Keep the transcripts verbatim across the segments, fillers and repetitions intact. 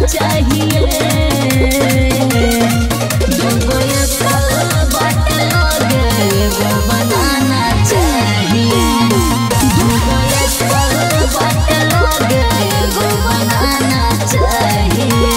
चाहिए दूगो एप्पल बाट लगे एगो बनाना चाहिए दूगो एप्पल बाट लगे एगो बनाना चाहिए।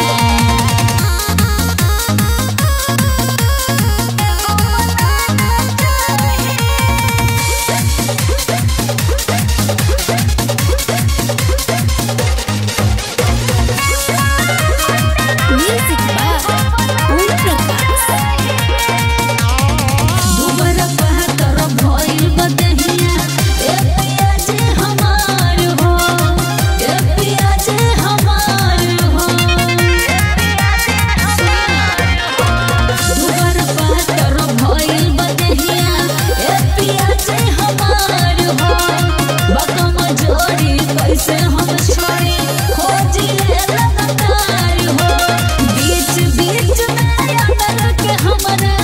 कैसे हम छोड़ी खोजिए लगातार हो बीच बीच में अनर के हमरा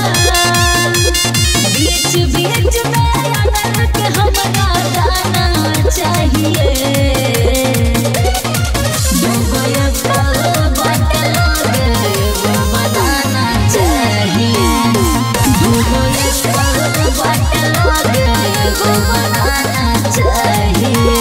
बीच बीच में अनर के हमरा दाना चाहिए दूगो एप्पल बाट लगे एगो बनाना चाहिए दूगो एप्पल बाट लगे एगो बनाना चाहिए।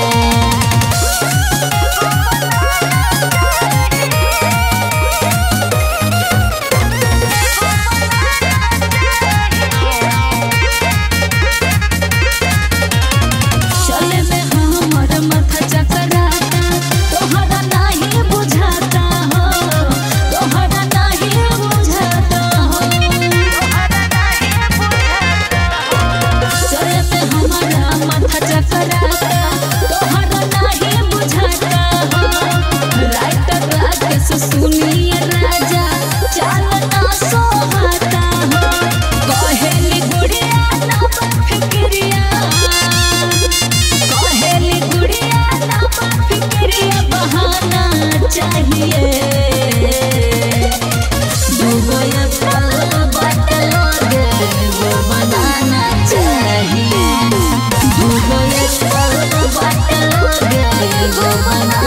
सुनिए राजा चलना सोहाता हो कहेली गुड़िया ना फिक्रिया कहेली गुड़िया ना फिक्रिया बहाना चाहिए दूगो एप्पल बाट लगे एगो बनाना चाहिए दूगो एप्पल बाट लगे एगो बनाना